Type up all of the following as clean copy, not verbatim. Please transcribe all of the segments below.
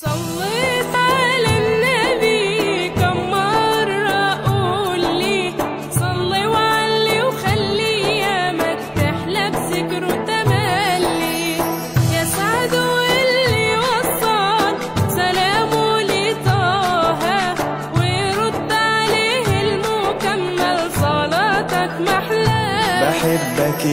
صليت على النبي كم مرة قول لي صلي وعلي وخلي يامك تحلى بذكره تملي يا سعد واللي وصل سلامه لطه ويرد عليه المكمل صلاتك محلى. بحبك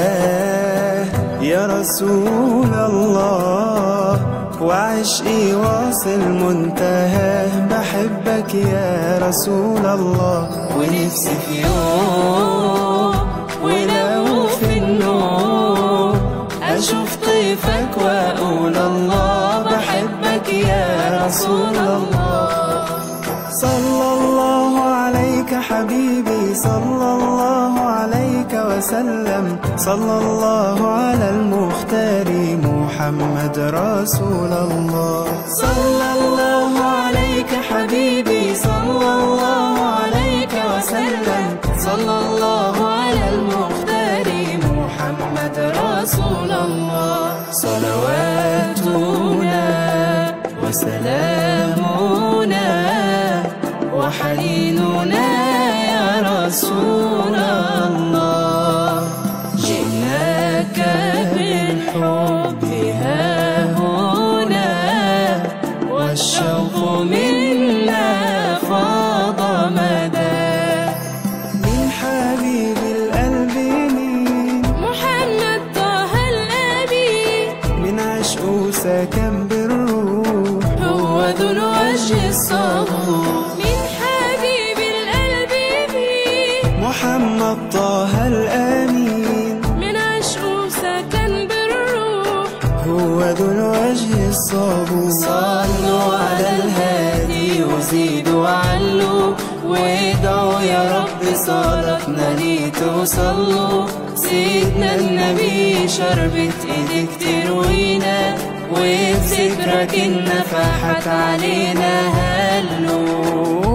يا رسول الله وعشقي واصل منتهى. بحبك يا رسول الله ونفسي في يوم ولو في النوم أشوف طيفك وأقول الله بحبك يا رسول الله. صلى الله عليك حبيبي صلى الله عليك وسلم صلى الله على المختار محمد رسول الله. صلى الله عليك حبيبي صلى الله عليك وسلم صلى الله على المختار محمد رسول الله. صلواتنا وسلامنا وحنيننا يا رسول الله. جئناك بالحب ها هنا والشوق منا فاض مدى. من حبيب القلب مين؟ محمد طه الأمين. من عشقه سكن بالروح هو ذو الوجه الصبور. محمد طه الأمين. من عشقه سكن بالروح هو ذو الوجه الصبور. صلوا على الهادي وزيدوا وعلوا وادعوا يا رب صلاتنا ليه توصلوا. سيدنا النبي شربت ايديك تروينا وبذكرك النفحت علينا هلوا.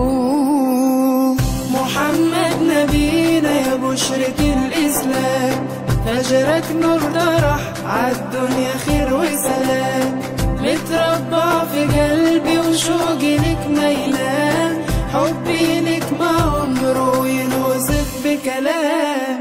محمد نبينا يا بشرة الإسلام فجرك نور طرح عالدنيا خير وسلام. متربع في قلبي وشوقي لك ما ينام حبي لك ما عمره ينوصف بكلام.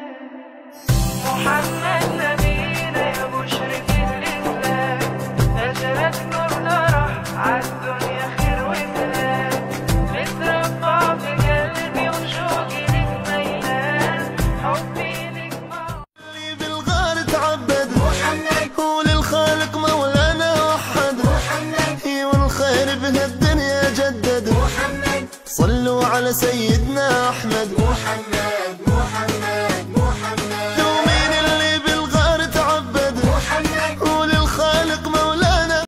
محمد نبينا يا بشرة الإسلام فجرك نور طرح عالدنيا خير وسلام. متربع في قلبي وشوقي لك ما ينام حبي لك ما اللي بالغار تعبد محمد وللخالق مولانا وحد محمد والخير بهالدنيا جدد محمد. صلوا على سيدنا أحمد